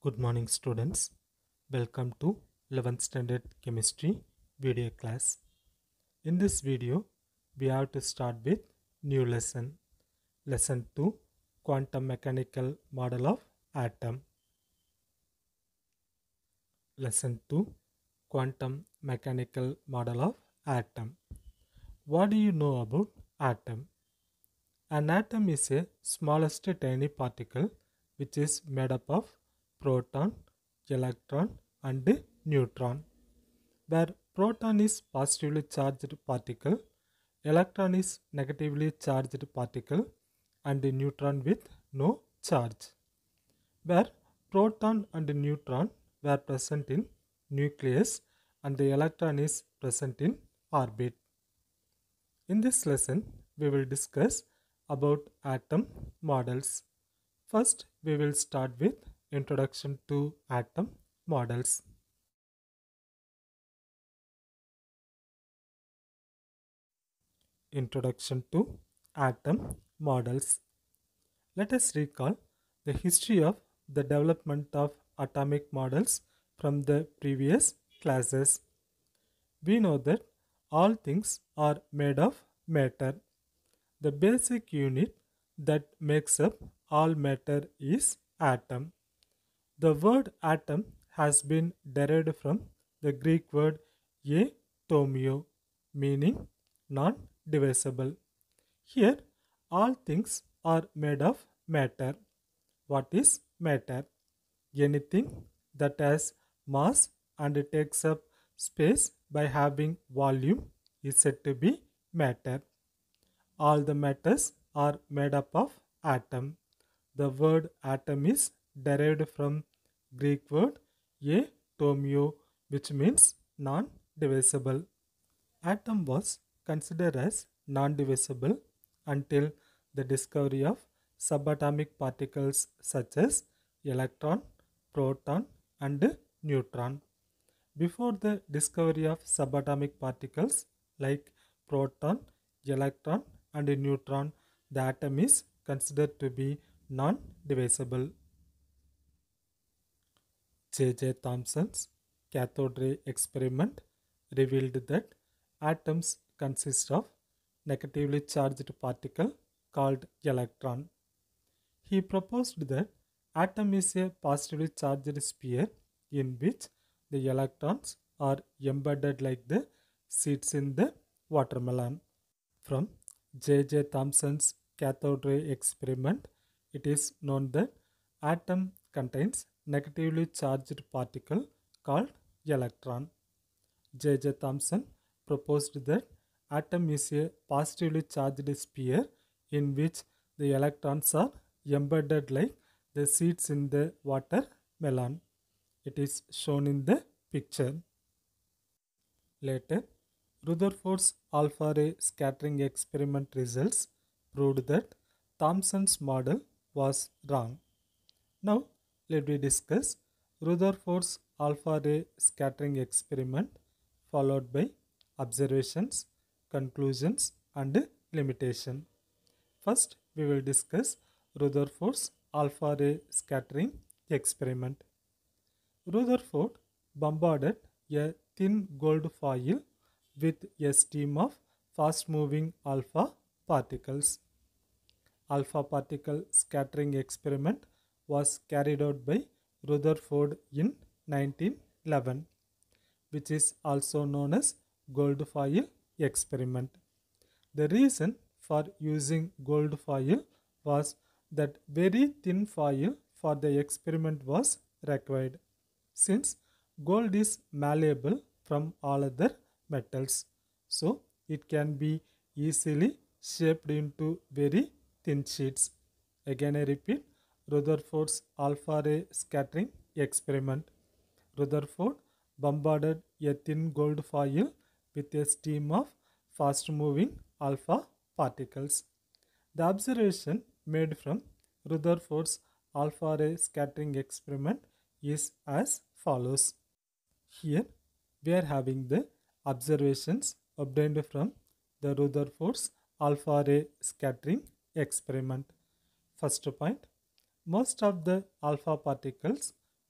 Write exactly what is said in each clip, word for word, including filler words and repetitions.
Good morning, students. Welcome to eleventh Standard Chemistry video class. In this video, we have to start with new lesson. Lesson two, Quantum Mechanical Model of Atom. Lesson two, Quantum Mechanical Model of Atom. What do you know about atom? An atom is a smallest tiny particle which is made up of proton, electron and neutron. Where proton is positively charged particle, electron is negatively charged particle and neutron with no charge. Where proton and neutron were present in nucleus and the electron is present in orbit. In this lesson, we will discuss about atom models. First, we will start with introduction to atom models. Introduction to atom models. Let us recall the history of the development of atomic models from the previous classes. We know that all things are made of matter. The basic unit that makes up all matter is atom. The word atom has been derived from the Greek word atomio, meaning non-divisible. Here, all things are made of matter. What is matter? Anything that has mass and takes up space by having volume is said to be matter. All the matters are made up of atom. The word atom is derived from Greek word atomio, which means non-divisible. Atom was considered as non-divisible until the discovery of subatomic particles such as electron, proton and neutron. Before the discovery of subatomic particles like proton, electron and neutron, the atom is considered to be non-divisible. J J Thomson's cathode ray experiment revealed that atoms consist of negatively charged particle called electron. He proposed that atom is a positively charged sphere in which the electrons are embedded like the seeds in the watermelon. From J J Thomson's cathode ray experiment, it is known that atom contains negatively charged particle called electron. J J Thomson proposed that atom is a positively charged sphere in which the electrons are embedded like the seeds in the watermelon. It is shown in the picture. Later, Rutherford's alpha ray scattering experiment results proved that Thomson's model was wrong. Now, let me discuss Rutherford's alpha ray scattering experiment followed by observations, conclusions and limitation. First, we will discuss Rutherford's alpha ray scattering experiment. Rutherford bombarded a thin gold foil with a stream of fast-moving alpha particles. Alpha particle scattering experiment was carried out by Rutherford in nineteen eleven, which is also known as gold foil experiment. The reason for using gold foil was that very thin foil for the experiment was required, since gold is malleable from all other metals, so it can be easily shaped into very thin sheets. Again I repeat, Rutherford's alpha ray scattering experiment. Rutherford bombarded a thin gold foil with a stream of fast moving alpha particles. The observation made from Rutherford's alpha ray scattering experiment is as follows. Here we are having the observations obtained from the Rutherford's alpha ray scattering experiment. First point, most of the alpha particles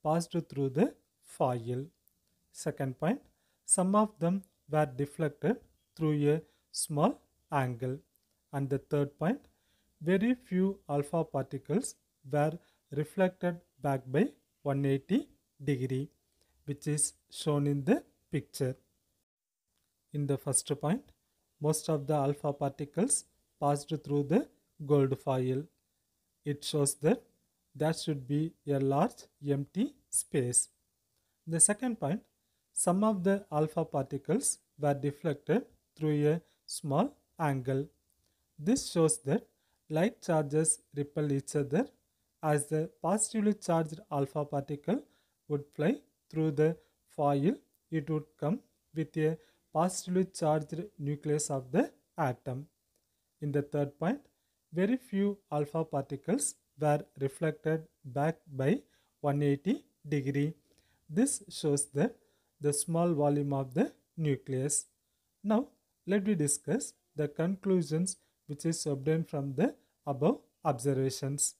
passed through the foil. Second point, some of them were deflected through a small angle. And the third point, very few alpha particles were reflected back by one hundred eighty degree, which is shown in the picture. In the first point, most of the alpha particles passed through the gold foil. It shows that there should be a large empty space. The second point, some of the alpha particles were deflected through a small angle. This shows that light charges repel each other, as the positively charged alpha particle would fly through the foil. It would come with a positively charged nucleus of the atom. In the third point, very few alpha particles were reflected back by one hundred eighty degree. This shows that the small volume of the nucleus. Now, let me discuss the conclusions which is obtained from the above observations.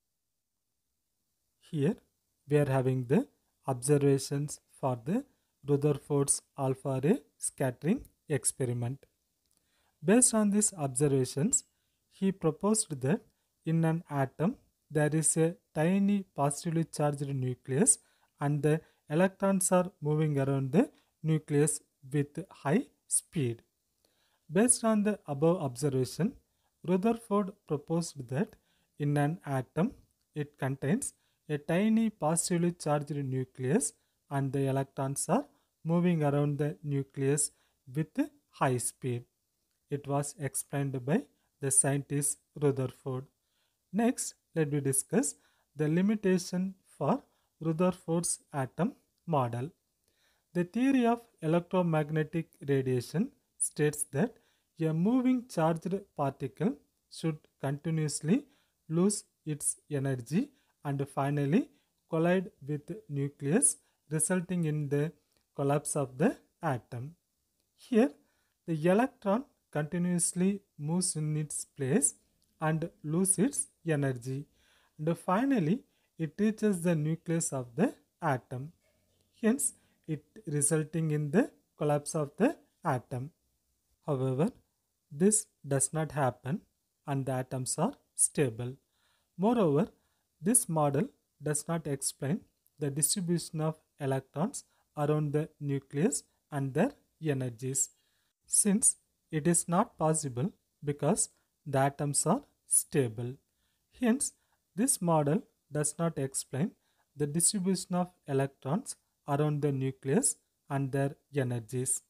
Here, we are having the observations for the Rutherford's alpha ray scattering experiment. Based on these observations, he proposed that in an atom there is a tiny positively charged nucleus and the electrons are moving around the nucleus with high speed. Based on the above observation, Rutherford proposed that in an atom it contains a tiny positively charged nucleus and the electrons are moving around the nucleus with high speed. It was explained by the scientist Rutherford. Next, let me discuss the limitation for Rutherford's atom model. The theory of electromagnetic radiation states that a moving charged particle should continuously lose its energy and finally collide with the nucleus, resulting in the collapse of the atom. Here, the electron continuously moves in its place and loses its energy, and finally it reaches the nucleus of the atom. Hence, it resulting in the collapse of the atom. However, this does not happen and the atoms are stable. Moreover, this model does not explain the distribution of electrons around the nucleus and their energies, since it is not possible because the atoms are stable. Hence, this model does not explain the distribution of electrons around the nucleus and their energies.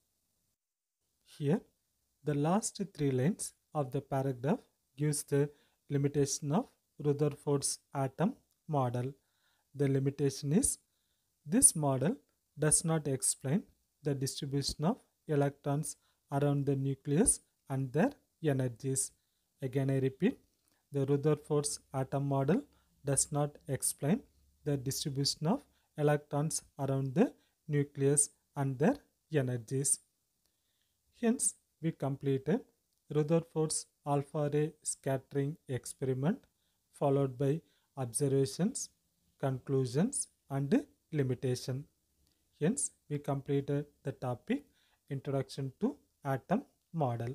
Here, the last three lines of the paragraph gives the limitation of Rutherford's atom model. The limitation is, this model does not explain the distribution of electrons around the nucleus and their energies. Again, I repeat, the Rutherford's atom model does not explain the distribution of electrons around the nucleus and their energies. Hence, we completed Rutherford's alpha ray scattering experiment, followed by observations, conclusions, and limitation. Hence, we completed the topic Introduction to Atom Model.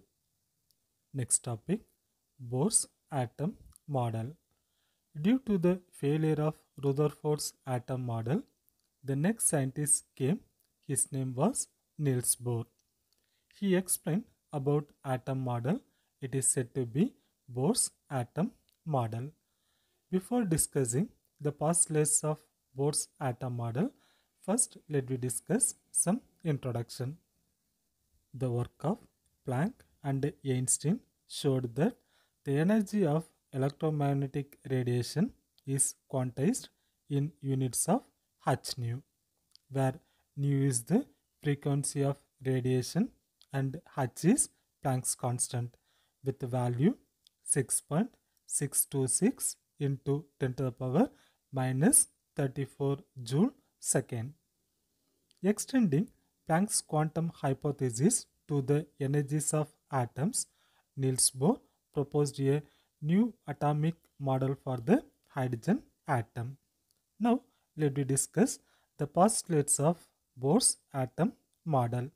Next topic, Bohr's atom model. Due to the failure of Rutherford's atom model, the next scientist came. His name was Niels Bohr. He explained about atom model. It is said to be Bohr's atom model. Before discussing the postulates of Bohr's atom model, first let me discuss some introduction. The work of Planck and Einstein showed that the energy of electromagnetic radiation is quantized in units of h nu, where nu is the frequency of radiation and h is Planck's constant with the value six point six two six into ten to the power minus thirty-four joule second. Extending Planck's quantum hypothesis to the energies of atoms, Niels Bohr proposed a new atomic model for the hydrogen atom. Now, let me discuss the postulates of Bohr's atom model.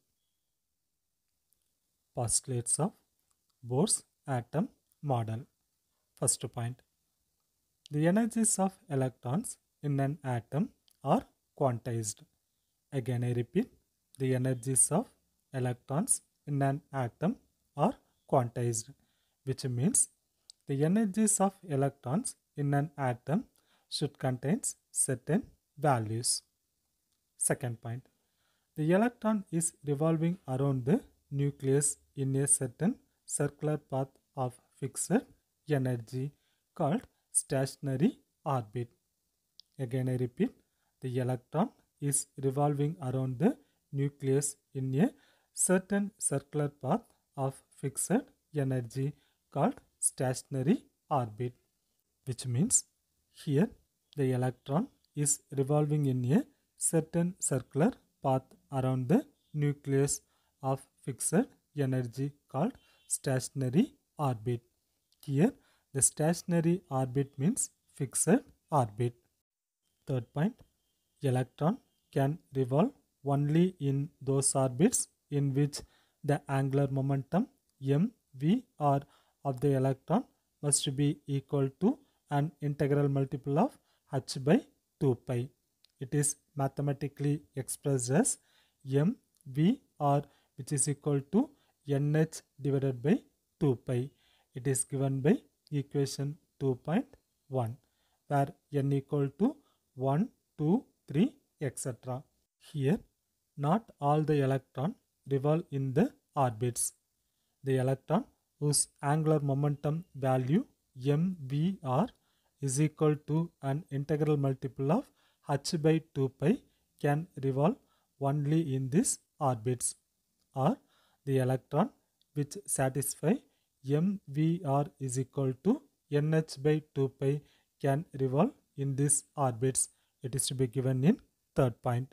Postulates of Bohr's atom model. First point. The energies of electrons in an atom are quantized. Again I repeat, the energies of electrons in an atom are quantized, which means the energies of electrons in an atom should contain certain values. Second point, the electron is revolving around the nucleus in a certain circular path of fixed energy called stationary orbit. Again I repeat, the electron is revolving around the nucleus in a certain circular path of fixed energy called stationary orbit, which means here the electron is revolving in a certain circular path around the nucleus of fixed energy called stationary orbit. Here the stationary orbit means fixed orbit. Third point, electron can revolve only in those orbits in which the angular momentum mvr of the electron must be equal to an integral multiple of h by two pi. It is mathematically expressed as mvr, which is equal to nh divided by two pi. It is given by equation two point one, where n equal to one, two, three, et cetera. Here, not all the electron revolve in the orbits. The electron whose angular momentum value mvr is equal to an integral multiple of h by two pi can revolve only in these orbits, or the electron which satisfy mvr is equal to nh by two pi can revolve in these orbits. It is to be given in third point.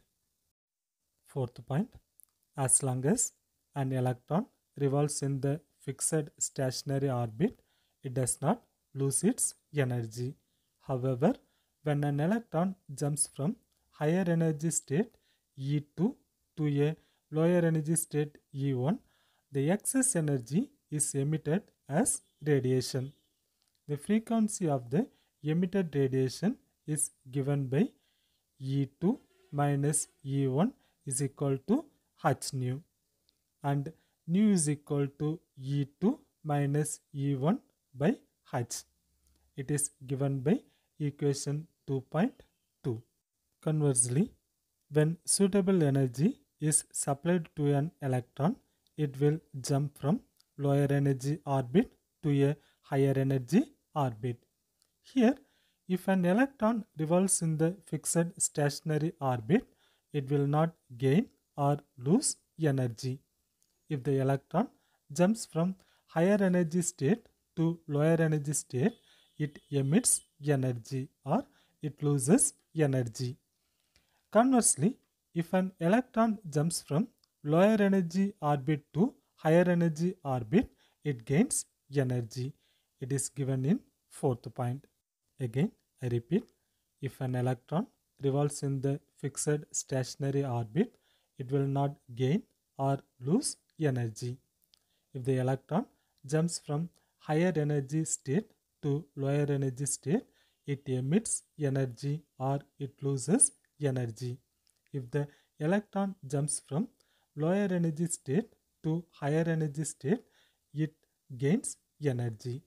Fourth point, as long as an electron revolves in the fixed stationary orbit, it does not lose its energy. However, when an electron jumps from higher energy state E two to a lower energy state E one, the excess energy is emitted as radiation. The frequency of the emitted radiation is given by E two minus E one is equal to h nu, and nu is equal to E two minus E one by h. It is given by equation two point two. Conversely, when suitable energy is supplied to an electron, it will jump from lower energy orbit to a higher energy orbit. Here, if an electron revolves in the fixed stationary orbit, it will not gain or lose energy. If the electron jumps from higher energy state to lower energy state, it emits energy or it loses energy. Conversely, if an electron jumps from lower energy orbit to higher energy orbit, it gains energy. It is given in fourth point. Again, I repeat, if an electron revolves in the fixed stationary orbit, it will not gain or lose energy. If the electron jumps from higher energy state to lower energy state, it emits energy or it loses energy. If the electron jumps from lower energy state to higher energy state, it gains energy.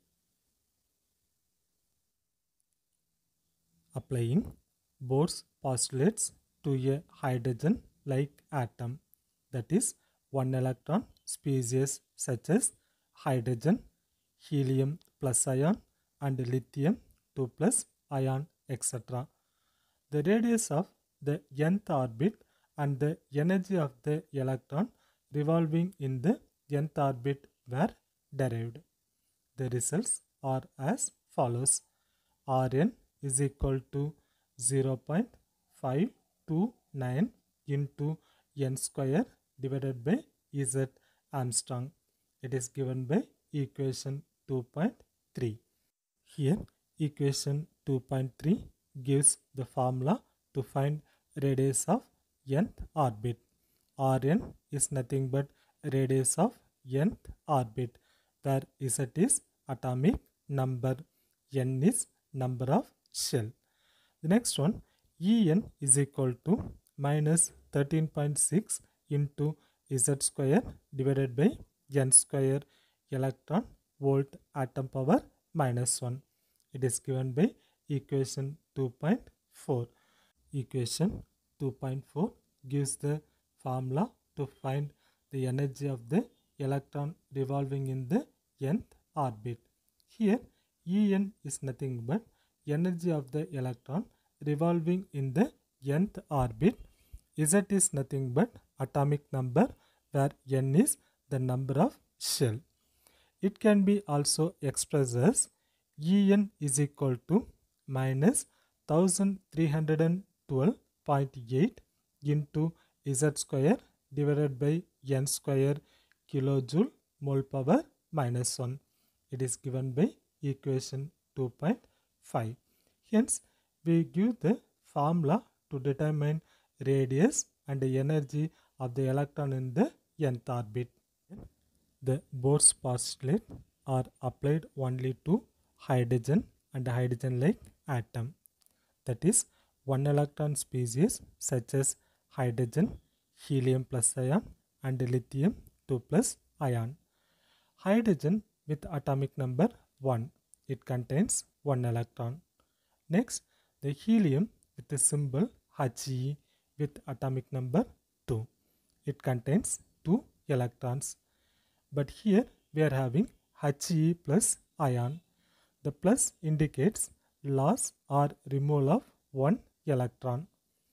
Applying Bohr's postulates to a hydrogen-like atom, that is, one electron species such as hydrogen, helium plus ion, and lithium two plus ion, et cetera. The radius of the nth orbit and the energy of the electron revolving in the nth orbit were derived. The results are as follows. Rn is equal to zero point five two nine into n square divided by Z Armstrong. It is given by equation two point three. Here equation two point three gives the formula to find radius of nth orbit. Rn is nothing but radius of nth orbit, where Z is atomic number, n is number of shell. The next one, En is equal to minus thirteen point six into Z square divided by n square electron volt atom power minus one. It is given by equation two point four. Equation two point four gives the formula to find the energy of the electron revolving in the nth orbit. Here En is nothing but energy of the electron revolving in the nth orbit. Z is nothing but atomic number, where n is the number of shell. It can be also expressed as En is equal to minus one thousand three hundred twelve point eight into Z square divided by n square kilojoule mole power minus one. It is given by equation two point five. Hence, we give the formula to determine radius and the energy of the electron in the nth orbit. The Bohr's postulate are applied only to hydrogen and hydrogen-like atom. That is, one electron species such as hydrogen, helium plus ion and lithium two plus ion. Hydrogen with atomic number one, it contains one electron. Next, the helium with the symbol He with atomic number two, it contains two electrons. But here we are having He plus ion. The plus indicates loss or removal of one electron.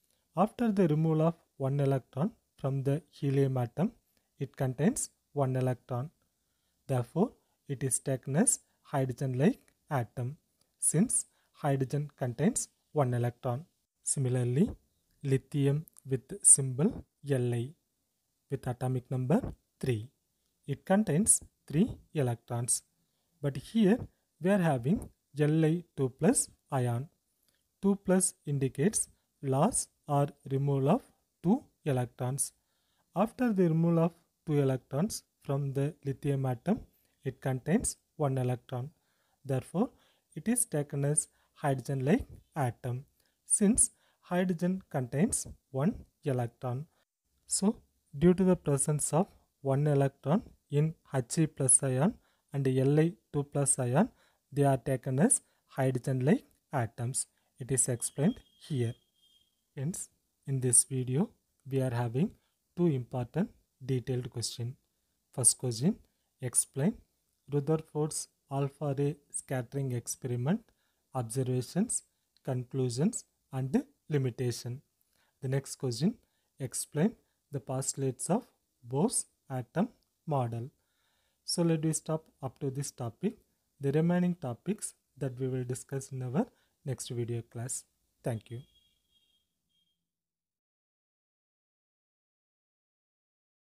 After the removal of one electron from the helium atom, it contains one electron. Therefore, it is taken as hydrogen-like atom, since hydrogen contains one electron. Similarly, lithium with symbol Li with atomic number three. It contains three electrons. But here we are having Li two plus ion. two plus indicates loss or removal of two electrons. After the removal of two electrons from the lithium atom, it contains one electron. Therefore, it is taken as hydrogen-like atom, since hydrogen contains one electron. So, due to the presence of one electron in He plus ion and Li two plus ion, they are taken as hydrogen-like atoms. It is explained here. Hence, in this video, we are having two important detailed questions. First question, explain Rutherford's alpha ray scattering experiment, observations, conclusions and limitation. The next question, explain the postulates of Bohr's atom model. So let me stop up to this topic. The remaining topics that we will discuss in our next video class. Thank you.